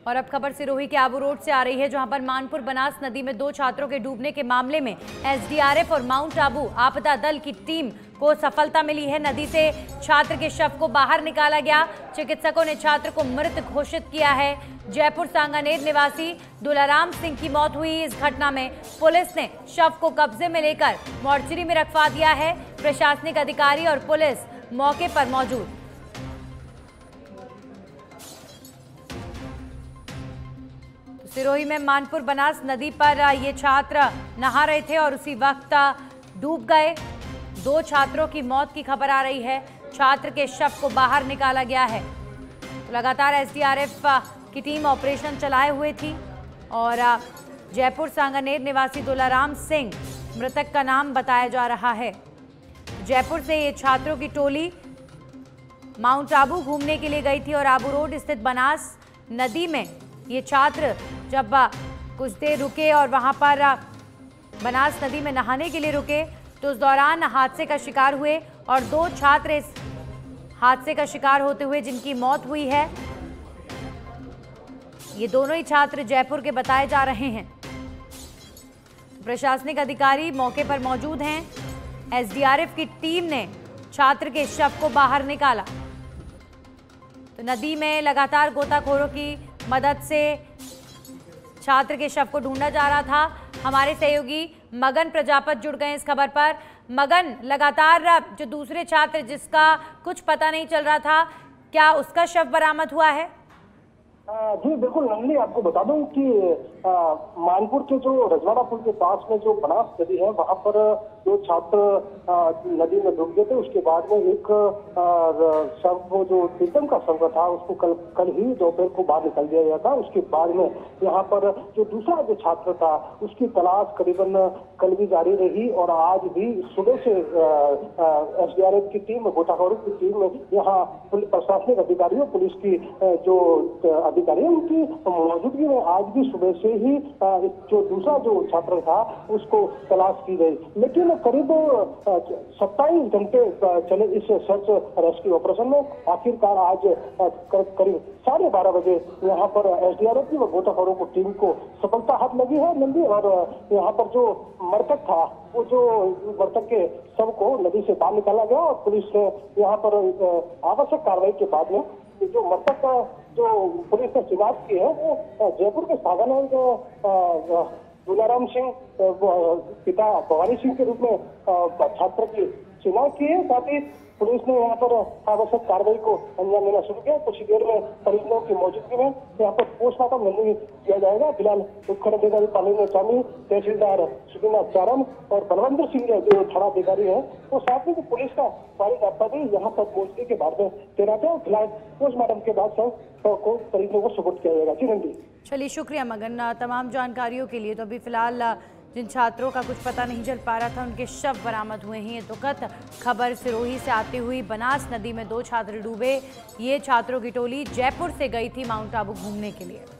और अब खबर सिरोही के आबू रोड से आ रही है, जहां पर मानपुर बनास नदी में 2 छात्रों के डूबने के मामले में एसडीआरएफ और माउंट आबू आपदा दल की टीम को सफलता मिली है। नदी से छात्र के शव को बाहर निकाला गया। चिकित्सकों ने छात्र को मृत घोषित किया है। जयपुर सांगानेर निवासी दुलाराम सिंह की मौत हुई। इस घटना में पुलिस ने शव को कब्जे में लेकर मोर्चरी में रखवा दिया है। प्रशासनिक अधिकारी और पुलिस मौके पर मौजूद। सिरोही में मानपुर बनास नदी पर ये छात्र नहा रहे थे और उसी वक्त डूब गए। 2 छात्रों की मौत की खबर आ रही है। छात्र के शव को बाहर निकाला गया है। तो लगातार एसडीआरएफ की टीम ऑपरेशन चलाए हुए थी और जयपुर सांगानेर निवासी दुलाराम सिंह मृतक का नाम बताया जा रहा है। जयपुर से ये छात्रों की टोली माउंट आबू घूमने के लिए गई थी और आबू रोड स्थित बनास नदी में ये छात्र जब कुछ देर रुके और वहां पर बनास नदी में नहाने के लिए रुके तो उस दौरान हादसे का शिकार हुए और 2 छात्र इस हादसे का शिकार होते हुए जिनकी मौत हुई है। ये दोनों ही छात्र जयपुर के बताए जा रहे हैं। प्रशासनिक अधिकारी मौके पर मौजूद हैं। एसडीआरएफ की टीम ने छात्र के शव को बाहर निकाला। तो नदी में लगातार गोताखोरों की मदद से छात्र के शव को ढूंढा जा रहा था। हमारे सहयोगी मगन प्रजापत जुड़ गए इस खबर पर। मगन, लगातार जो दूसरे छात्र जिसका कुछ पता नहीं चल रहा था, क्या उसका शव बरामद हुआ है? जी बिल्कुल नंदनी, आपको बता दूं कि मानपुर के जो रजवाड़ा पुल के पास में जो बनास नदी है वहां पर 2 छात्र नदी में डूब गए थे। उसके बाद में एक शव जो प्रीतम का शव था उसको कल ही दोपहर को बाहर निकाल दिया गया था। उसके बाद में यहाँ पर जो दूसरा जो छात्र था उसकी तलाश करीबन कल भी जारी रही और आज भी सुबह से एसडीआरएफ की टीम, गोताखोरों की टीम यहाँ प्रशासनिक अधिकारियों, पुलिस की जो अधिकारी है उनकी मौजूदगी में आज भी सुबह से ही जो दूसरा जो छात्र था उसको तलाश की गई। लेकिन करीब 27 घंटे चले इस सर्च रेस्क्यू ऑपरेशन में आखिरकार आज करीब 12:30 बजे यहाँ पर एसडीआरएफ की व गोताखोरों को टीम को सफलता हाथ लगी है नंदी। और यहाँ पर जो मृतक था वो जो मृतक के शव को नदी से बाहर निकाला गया और पुलिस ने यहाँ पर आवश्यक कार्रवाई के बाद में जो मृतक का जो पुलिस ने शिनाख्त की है वो जयपुर के सांगानेर दुलाराम सिंह पिता भवानी सिंह के रूप में छात्र की शिनाख्त की है। साथ ही पुलिस ने यहाँ पर आवश्यक कार्रवाई को अंजाम देना शुरू किया। कुछ देर में परिजनों की मौजूदगी में यहाँ पर पोस्टमार्टम नहीं किया जाएगा। फिलहाल उपखंड अधिकारी पालिंग स्वामी, तहसीलदार सुखीनाथ चारण और बलवंत सिंह जो थाना अधिकारी है वो साथ में पुलिस का सारे जाब्ता भी यहाँ पर पहुंचने के बाद में तैनात है। फिलहाल पोस्टमार्टम के बाद शव को परिजनों को सुपुर्द किया जाएगा। जी नंदी। चलिए, शुक्रिया मगन तमाम जानकारियों के लिए। तो अभी फिलहाल जिन छात्रों का कुछ पता नहीं चल पा रहा था उनके शव बरामद हुए हैं। ये दुखद खबर सिरोही से आती हुई बनास नदी में 2 छात्र डूबे। ये छात्रों की टोली जयपुर से गई थी माउंट आबू घूमने के लिए।